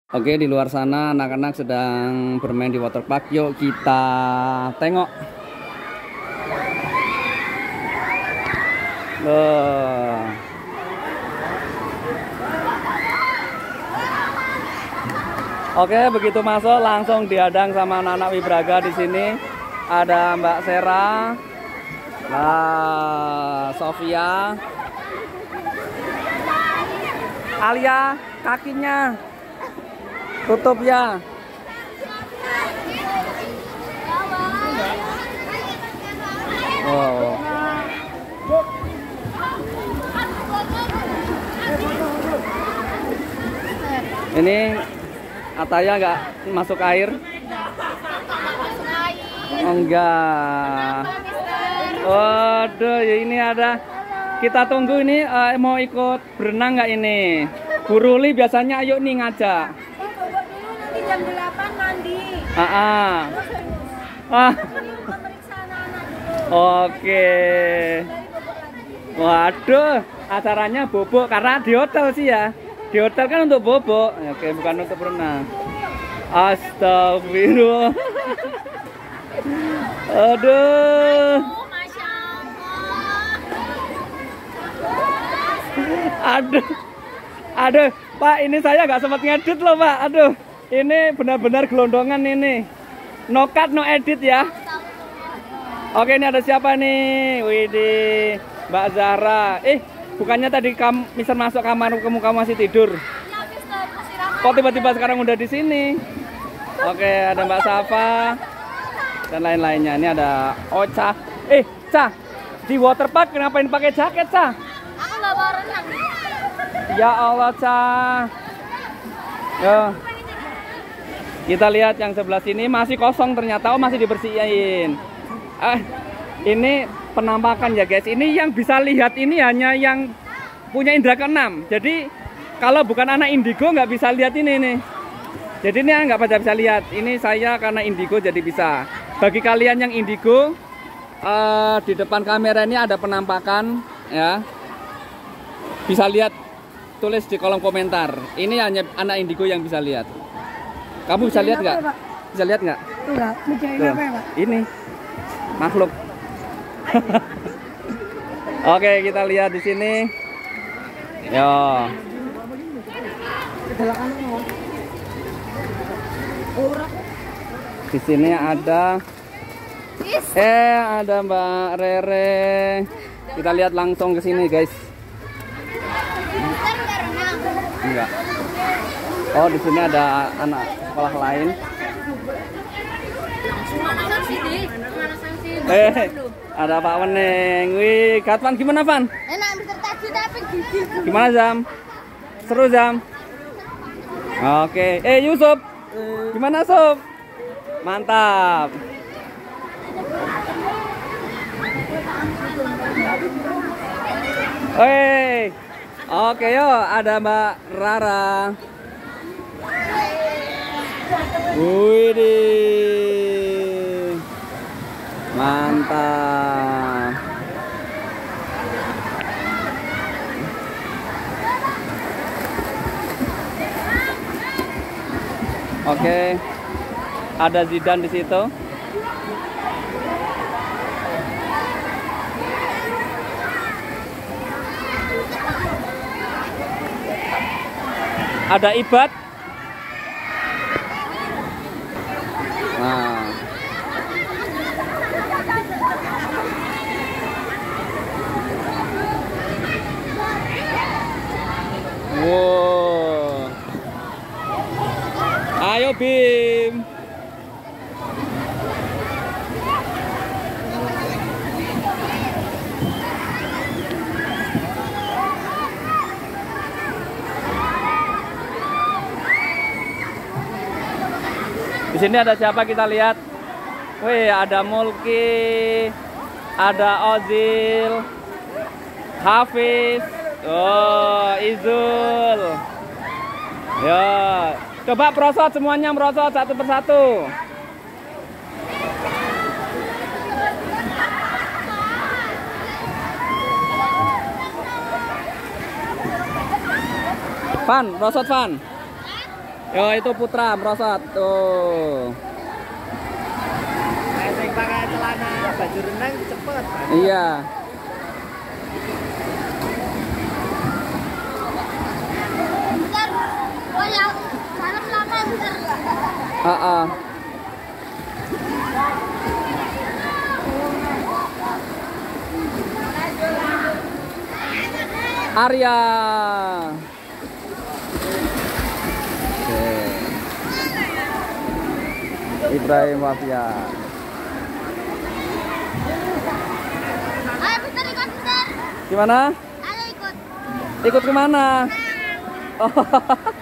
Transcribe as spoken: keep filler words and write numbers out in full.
Oke, di luar sana anak-anak sedang bermain di waterpark. Yuk kita tengok. Loh. Oke, begitu masuk langsung dihadang sama anak-anak Wibraga di sini. Ada Mbak Sera, nah, Sofia, Alia, kakinya tutup ya. Wow. Ini Ataya nggak masuk air? Oh, enggak. Waduh, ya ini ada. Kita tunggu ini uh, mau ikut berenang nggak ini? Bu Ruli biasanya ayo nih ngajak. Jam delapan mandi. Ah, ah. Ah. Oke. Waduh, acaranya bobok karena di hotel sih ya. Di hotel kan untuk bobok. Oke, bukan untuk berenang. Astagfirullah. Aduh. Aduh. Aduh, Pak, ini saya nggak sempat ngedit loh, Pak. Aduh. Ini benar-benar gelondongan ini. No cut, no edit ya. Oke, ini ada siapa nih? Widih, Mbak Zahra. Eh, bukannya tadi kamu misal masuk kamar kamu kamu masih tidur? Kok tiba-tiba sekarang udah di sini? Oke, ada Mbak Safa dan lain-lainnya. Ini ada Ocha. Eh, Ca, di waterpark ngapain pakai jaket, Ca? Aku nggak mau renang. Ya Allah, Ca. Yo. Kita lihat yang sebelah sini masih kosong ternyata. Oh, masih dibersihin. Ah, ini penampakan ya guys. Ini yang bisa lihat ini hanya yang punya indera keenam. Jadi kalau bukan anak indigo nggak bisa lihat ini nih. Jadi ini nggak pada bisa lihat. Ini saya karena indigo jadi bisa. Bagi kalian yang indigo, uh, di depan kamera ini ada penampakan ya. Bisa lihat, tulis di kolom komentar. Ini hanya anak indigo yang bisa lihat. Kamu bisa lihat nggak? Bisa lihat nggak? Enggak, mencari apa ya, Pak? Ini makhluk. Oke, kita lihat di sini. Yo. Di sini ada. Eh, ada Mbak Rere. Kita lihat langsung ke sini, guys. Enggak. Oh, di sini ada anak sekolah lain. Eh, ada Pak Weneng. Wih, Katwan gimana, Van? Enak bertertaji tapi gigi. Gimana, Zam? Seru, Zam? Oke. Eh, Yusuf. Gimana, Sob? Mantap. Wih. Oke, yo, ada Mbak Rara. Widih, mantap. Oke, ada Zidan di situ. Ada Ibad. Nah. Wow. Ayo Bim. Di sini ada siapa kita lihat? Wih, ada Mulki, ada Ozil, Hafiz, oh Izul. Ya, coba prosot semuanya, merosot satu persatu. Van, rosot Van. Yo, itu Putra merosot tuh. Saya pakai celana baju renang cepet. Iya. Bentar. Oh yang dalam lama bentar. Ah, ah. Arya. Oke. Ibrahim Wafia. Ayo bentar ikut bentar. Gimana? Ayo ikut. Ikut kemana? Oh.